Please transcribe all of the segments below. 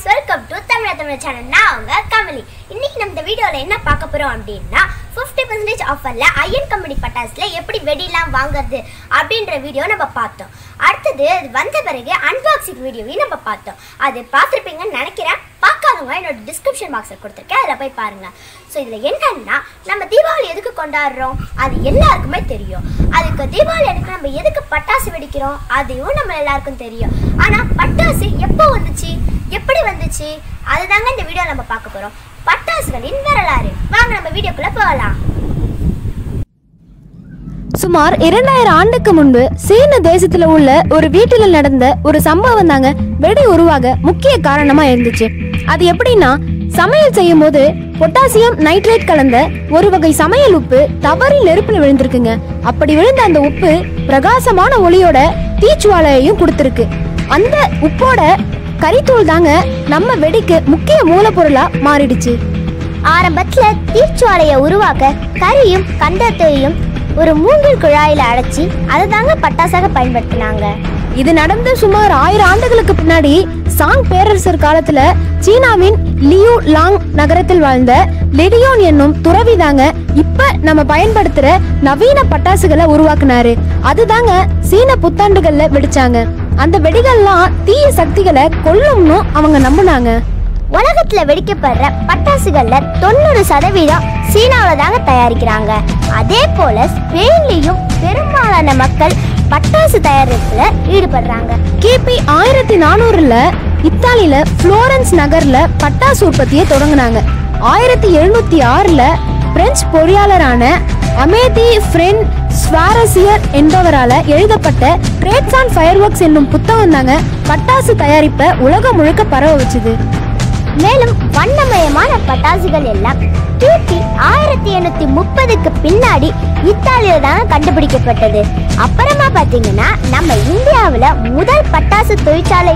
guys, welcome to Tamil channel. நான் உங்க kamali. இன்னைக்கு நம்ம இந்த வீடியோல என்ன பார்க்க போறோம் அப்படினா 50% ஆஃபர்ல ஐயன் கம்பெனி பட்டாசுல எப்படி வெடிலாம் வாங்குறது அப்படிங்கற வீடியோ நம்ம பார்த்தோம். அடுத்து வந்த பிறகு அன்பாக்சிங் வீடியோவை நம்ம பார்த்தோம். அது பார்த்திருப்பீங்கன்னு நினைக்கிறேன். பார்க்காதவங்க என்னோட டிஸ்கிரிப்ஷன் பாக்ஸ்ல கொடுத்திருக்கேன். அதல போய் பாருங்க. சோ இதுல என்னன்னா நம்ம தீபாவளி எதுக்கு கொண்டாடுறோம் அது எல்லாருக்குமே தெரியும். அதுக்கு தீபாவளி அன்னைக்கு நம்ம எதுக்கு பட்டாசு வெடிக்கிறோம் அதுவும் நம்ம எல்லாருக்கும் தெரியும். ஆனா பட்டாசு எப்போ வந்துச்சு எப்படி வந்துச்சு அதுதாங்க இந்த வீடியோ நம்ம பார்க்க போறோம். பட்டாசுகளின் வரலாறு. வாங்க நம்ம வீடியோக்குள்ள போகலாம். சுமார் 2000 ஆண்டுக்கு முன்பு சீன தேசத்துல உள்ள ஒரு வீட்டில நடந்த ஒரு சம்பவம் தாங்க வெடி உருவாக முக்கிய காரணமா இருந்துச்சு. அது எப்படின்னா, சமையல் செய்யும் போது பொட்டாசியம் நைட்ரேட் கலந்த ஒரு வகை சமையல் உப்பு தவறி நெருப்புல விழுந்திருக்குங்க. அப்படி விழுந்த அந்த உப்பு பிரகாசமான ஒளியோட தீச்சுவாலையையும் கொடுத்திருக்கு. அந்த உப்போட கரித்தூள் தாங்க நம்ம வெடிக்கு முக்கிய மூலப்பொருளா மாறிடுச்சு. ஆரம்பத்துல தீச்சுவாலையை உருவாக்க கரியும் கந்தத்தையும் ஒரு மூங்கில் குழாயில அடைச்சி அதை தாங்க பட்டாசாக பயன்படுத்தினாங்க. இது நடந்து சுமார் 1000 ஆண்டுகளுக்கு பின்னாடி சாங் பேரரசர் காலத்துல சீனாவின் லியூ லாங் நகரத்தில் வாழ்ந்த லெடியோன் என்னும் துறவி தாங்க இப்ப நம்ம பயன்படுத்துற நவீன பட்டாசுகளை உருவாக்குனாரு. அதுதாங்க சீன புத்தாண்டுகள்ல வெடிச்சாங்க. அந்த வெடிகள்லாம் தீய சக்திகளை கொல்லும்னு அவங்க நம்புனாங்க. உலகத்துல வெடிக்கப்படுற பட்டாசுகள்ல 90% சீனாவில தாங்க தயாரிக்கிறாங்க. அதே போல ஸ்பெயின்லயும் பெரும்பாலான மக்கள் பட்டாசு தயாரிப்புல ஈடுபடுறாங்க. கிபி 1400ல இத்தாலியில புளோரன்ஸ் நகர்ல பட்டாசு உற்பத்தியை தொடங்கினாங்க. 1706ல பிரெஞ்சு பொறியாளரான அமேதி ஃப்ரென் ஸ்வாரசியர் என்பவரால எழுதப்பட்ட ட்ரேட்ஸ் ஆன் ஃபயர்வொர்க்ஸ் என்னும் புத்தகம் தாங்க பட்டாசு தயாரிப்பை உலகம் முழுக்க பரவ வச்சுது. மேலும் வண்ணமயமான பட்டாசுகள் எல்லாம் கிபி 1830க்கு பின்னாடி இத்தாலியில தான் கண்டுபிடிக்கப்பட்டது. அப்புறமா பாத்தீங்கன்னா நம்ம இந்தியாவில் முதல் பட்டாசு தொழிற்சாலை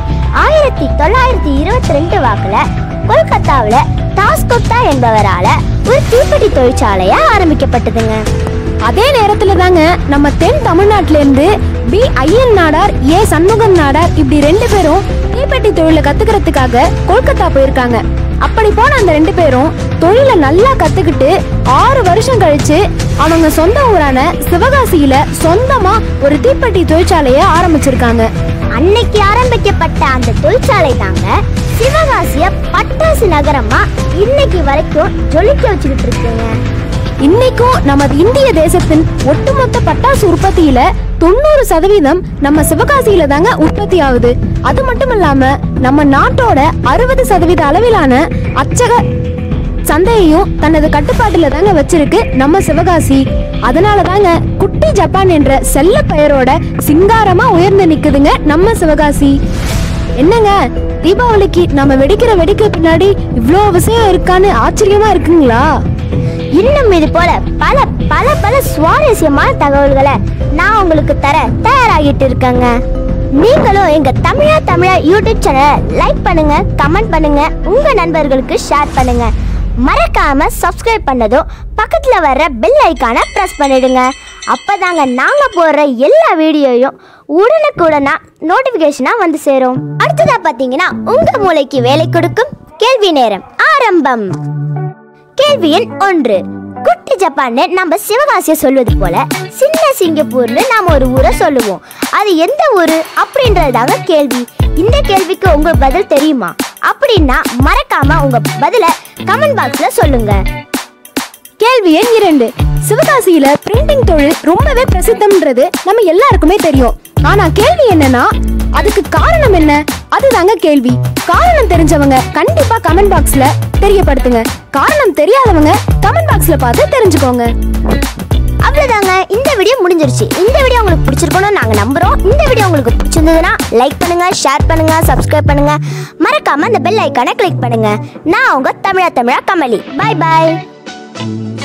1922 வாக்குல கொல்கத்தாவில் டாஸ்கோப்டா என்பவரால ஒரு தீப்பெட்டி தொழிற்சாலையா ஆரம்பிக்கப்பட்டதுங்க. அதே நேரத்துல தாங்க நம்ம தென் தமிழ்நாட்டில இருந்து பி ஐயன் நாடார், ஏ சண்முகம் நாடார் இப்படி 2 பேரும் தீப்பெட்டி தொழிலை கத்துக்கிறதுக்காக கொல்கத்தா போயிருக்காங்க. அப்படி போன அந்த 2 பேரும் தொழிலை நல்லா கத்துக்கிட்டு 6 வருஷம் கழிச்சு அவங்க சொந்த ஊரான சிவகாசியில சொந்தமா ஒரு தீப்பெட்டி தொழிற்சாலையை ஆரம்பிச்சிருக்காங்க. அன்னைக்கு ஆரம்பிக்கப்பட்ட அந்த தொழிற்சாலை தாங்க சிவகாசிய பட்டாசு நகரமா இன்னைக்கு வரைக்கும் ஜொலிக்க வச்சுக்கிட்டு இருக்குங்க. இன்னைக்கும் நமது இந்திய தேசத்தின் ஒட்டுமொத்த பட்டாசு உற்பத்தியில 90% நம்ம சிவகாசியில தாங்க உற்பத்தி ஆகுது. அது மட்டும் இல்லாம நம்ம நாட்டோட 60% அளவிலான அச்சக சந்தையையும் தனது கட்டுப்பாட்டுல தாங்க வச்சிருக்கு நம்ம சிவகாசி. அதனால தாங்க குட்டி ஜப்பான் என்ற செல்ல பெயரோட சிங்காரமா உயர்ந்து நிக்குதுங்க நம்ம சிவகாசி. என்னங்க, தீபாவளிக்கு நம்ம வெடிக்கிற வெடிக்க பின்னாடி இவ்வளோ விஷயம் இருக்கான்னு ஆச்சரியமா இருக்குங்களா? இன்னும் இது போல பல பல பல சுவாரஸ்யமான தகவல்களை நான் உங்களுக்கு தர தயாராகிட்டு இருக்கேங்க. நீங்களும் எங்க தமிழா யூடியூப் சேனலை லைக் பண்ணுங்க, கமெண்ட் பண்ணுங்க, உங்க நண்பர்களுக்கு ஷேர் பண்ணுங்க. மறக்காம சப்ஸ்கிரைப் பண்ணதும் பக்கத்துல வர்ற பெல் ஐக்கானை பிரஸ் பண்ணிடுங்க. அப்பதாங்க நாங்க போடுற எல்லா வீடியோயும் உடனுக்குடனா நோட்டிபிகேஷனா வந்து சேரும். அடுத்ததா பாத்தீங்கன்னா உங்க மூளைக்கு வேலை கொடுக்கும் கேள்வி நேரம் ஆரம்பம். கேள்வி எண் 1. குட்டி ஜப்பான்னு நம்ம சிவகாசியை சொல்வது போல சின்ன சிங்கப்பூர்னு நாம ஒரு ஊரை சொல்லுவோம். அது எந்த ஊரு அப்படின்றதாங்க கேள்வி. இந்த கேள்விக்கு உங்க பதில் தெரியுமா அப்படின்னா மறக்காம உங்க பதில கமெண்ட் பாக்ஸ்ல சொல்லுங்க. கேள்வி எண் 2. சிவகாசியில பிரிண்டிங் தொழில் ரொம்பவே பிரசித்தம்ன்றது நம்ம எல்லாருக்குமே தெரியும். ஆனா கேள்வி என்னன்னா, அதுக்கு காரணம் என்ன? அதுதாங்க கேள்வி. காரணம் தெரிஞ்சவங்க கண்டிப்பா கமெண்ட் பாக்ஸ்ல தெரியப்படுத்துங்க. காரணம் தெரியாதவங்க கமெண்ட் பாக்ஸ்ல பார்த்து தெரிஞ்சுக்கோங்க. அவ்வளவுதாங்க, இந்த வீடியோ முடிஞ்சிருச்சு. இந்த வீடியோ உங்களுக்கு பிடிச்சிருக்கணும் நாங்க நம்புறோம். இந்த வீடியோ உங்களுக்கு பிடிச்சிருந்ததுன்னா லைக் பண்ணுங்க, ஷேர் பண்ணுங்க, சப்ஸ்கிரைப் பண்ணுங்க. மறக்காம அந்த பெல் ஐக்கானை கிளிக் பண்ணுங்க. நான் உங்க தமிழா kamali. By by.